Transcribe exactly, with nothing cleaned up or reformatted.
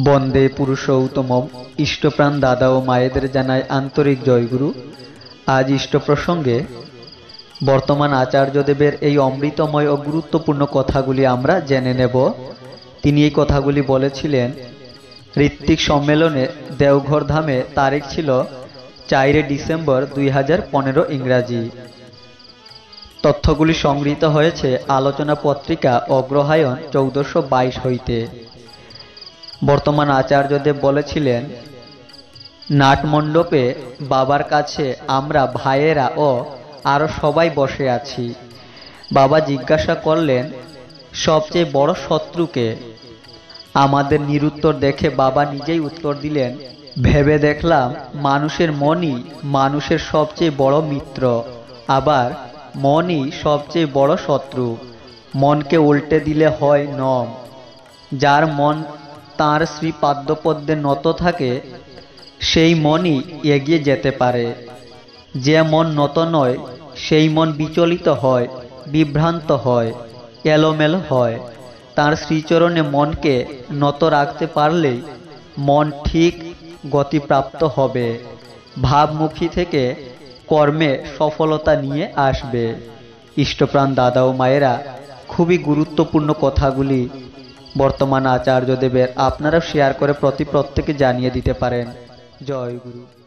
বন্দে পুরুষোত্তমম। ইষ্টপ্রাণ দাদা ও মায়েদের জানায় আন্তরিক জয়গুরু। আজ ইষ্ট প্রসঙ্গে বর্তমান আচার্যদেবের এই অমৃতময় ও গুরুত্বপূর্ণ কথাগুলি আমরা জেনে নেব। তিনি এই কথাগুলি বলেছিলেন ঋত্বিক সম্মেলনে দেওঘর ধামে। তারিখ ছিল চারে ডিসেম্বর দুই হাজার পনেরো ইংরাজি। তথ্যগুলি সংগৃহীত হয়েছে আলোচনা পত্রিকা অগ্রহায়ণ চৌদ্দশো বাইশ হইতে। বর্তমান আচার্যদেব বলেছিলেন, নাটমণ্ডপে বাবার কাছে আমরা ভাইয়েরা ও আরো সবাই বসে আছি। বাবা জিজ্ঞাসা করলেন, সবচেয়ে বড় শত্রুকে? আমাদের নিরুত্তর দেখে বাবা নিজেই উত্তর দিলেন, ভেবে দেখলাম মানুষের মনই মানুষের সবচেয়ে বড় মিত্র, আবার মনই সবচেয়ে বড় শত্রু। মনকে উল্টে দিলে হয় নম। যার মন তাঁর শ্রীপাদ্যপদ্মে নত থাকে সেই মনই এগিয়ে যেতে পারে। যে মন নত নয় সেই মন বিচলিত হয়, বিভ্রান্ত হয়, এলোমেলো হয়। তাঁর শ্রীচরণে মনকে নত রাখতে পারলেই মন ঠিক গতিপ্রাপ্ত হবে, ভাবমুখী থেকে কর্মে সফলতা নিয়ে আসবে। ইষ্টপ্রাণ দাদা ও মায়েরা, খুবই গুরুত্বপূর্ণ কথাগুলি বর্তমান আচার্যদেবের আপনারা শেয়ার করে প্রতি প্রত্যেকে জানিয়ে দিতে পারেন। জয় গুরু।